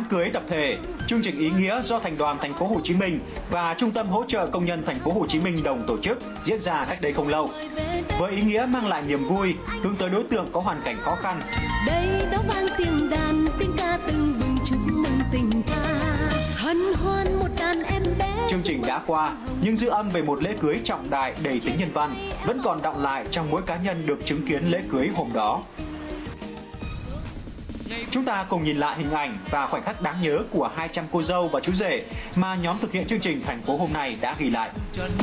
cưới tập thể, chương trình ý nghĩa do Thành đoàn Thành phố Hồ Chí Minh và Trung tâm hỗ trợ công nhân Thành phố Hồ Chí Minh đồng tổ chức diễn ra cách đây không lâu. Với ý nghĩa mang lại niềm vui, hướng tới đối tượng có hoàn cảnh khó khăn. Đây đó vang tiếng đàn, tiếng ca tưng bừng chúc mừng tình ta. Hân hoan một đàn em bé. Chương trình đã qua, nhưng dư âm về một lễ cưới trọng đại đầy tính nhân văn vẫn còn đọng lại trong mỗi cá nhân được chứng kiến lễ cưới hôm đó. Chúng ta cùng nhìn lại hình ảnh và khoảnh khắc đáng nhớ của 200 cô dâu và chú rể mà nhóm thực hiện chương trình Thành phố hôm nay đã ghi lại.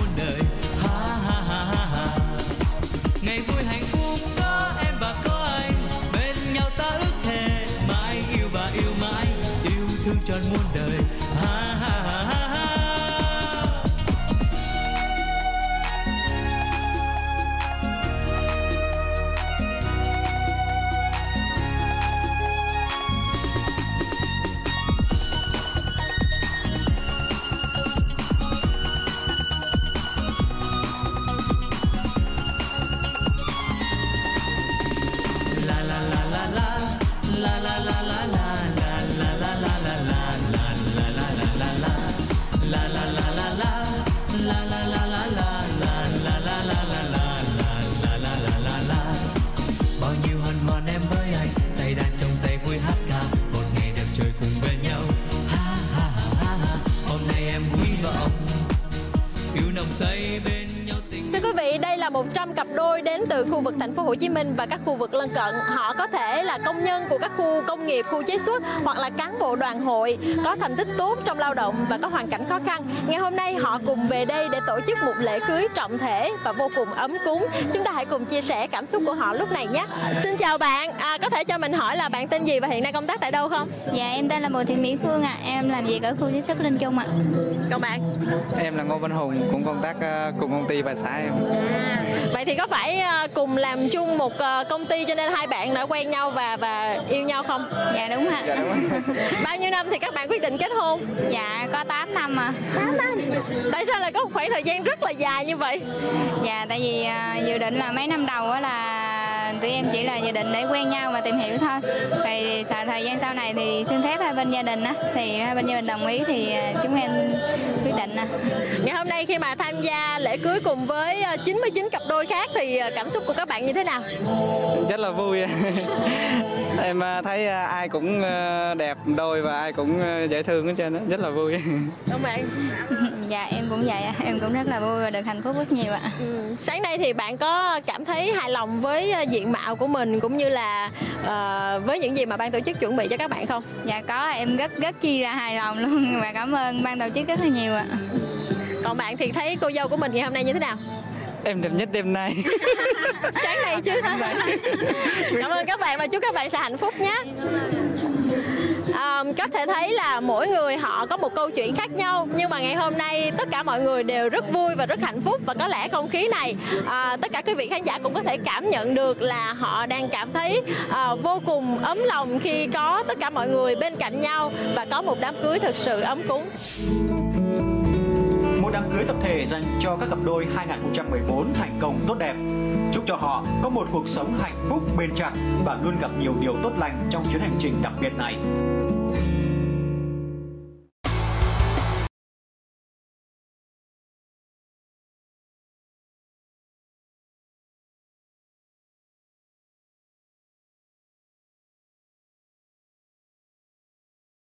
Ngày vui hạnh phúc có em và có anh, bên nhau ta ước thề mãi yêu và yêu mãi, yêu thương trọn muôn đời. Bao nhiêu hân hoan em với anh, tay đàn trong tay vui hát ca, một ngày đẹp trời cùng bên nhau. Ha ha ha ha, hôm nay em vui vọng, yêu nồng say bên nhau tình. Thưa quý vị, đây là 100 cặp đôi đến từ khu vực Thành phố Hồ Chí Minh và các khu vực lân cận. Họ có thể là công nhân của các khu công nghiệp, khu chế xuất hoặc là cán bộ đoàn hội có thành tích tốt trong lao động và có hoàn cảnh khó khăn. Ngày hôm nay họ cùng về đây để tổ chức một lễ cưới trọng thể và vô cùng ấm cúng. Chúng ta hãy cùng chia sẻ cảm xúc của họ lúc này nhé. Xin chào bạn, có thể cho mình hỏi là bạn tên gì và hiện nay công tác tại đâu không? Dạ em tên là Bùi Thị Mỹ Phương ạ. Em làm việc ở khu chế xuất Linh Trung ạ. Còn bạn? Em là Ngô Văn Hùng, cũng công tác cùng công ty và xã em. Vậy thì có phải cùng làm chung một công ty cho nên hai bạn đã quen nhau và yêu nhau không? Dạ đúng ạ. Dạ, đúng. Bao nhiêu năm thì các bạn quyết định kết hôn? Dạ có 8 năm ạ. 8 năm. Tại sao lại có một khoảng thời gian rất là dài như vậy? Dạ tại vì dự định là mấy năm đầu là tụi em chỉ là dự định để quen nhau và tìm hiểu thôi. Rồi thời gian sau này thì xin phép hai bên gia đình á, thì hai bên gia đình đồng ý thì chúng em quyết định. Ngày hôm nay khi mà tham gia lễ cưới cùng với 99 cặp đôi khác thì cảm xúc của các bạn như thế nào? Rất là vui. Em thấy ai cũng đẹp đôi và ai cũng dễ thương hết trơn á, rất là vui. Đúng bạn. Dạ em cũng vậy ạ, em cũng rất là vui và được hạnh phúc rất nhiều ạ. Sáng nay thì bạn có cảm thấy hài lòng với diện mạo của mình cũng như là với những gì mà ban tổ chức chuẩn bị cho các bạn không? Dạ có, em rất chi là hài lòng luôn và cảm ơn ban tổ chức rất là nhiều ạ. Còn bạn thì thấy cô dâu của mình ngày hôm nay như thế nào? Em đẹp nhất đêm nay. Sáng nay chứ. Cảm ơn các bạn và chúc các bạn sẽ hạnh phúc nhé. Có thể thấy là mỗi người họ có một câu chuyện khác nhau, nhưng mà ngày hôm nay tất cả mọi người đều rất vui và rất hạnh phúc. Và có lẽ không khí này tất cả quý vị khán giả cũng có thể cảm nhận được là họ đang cảm thấy vô cùng ấm lòng khi có tất cả mọi người bên cạnh nhau và có một đám cưới thực sự ấm cúng. Một đám cưới tập thể dành cho các cặp đôi 2014 thành công tốt đẹp. Chúc cho họ có một cuộc sống hạnh phúc bền chặt và luôn gặp nhiều điều tốt lành trong chuyến hành trình đặc biệt này.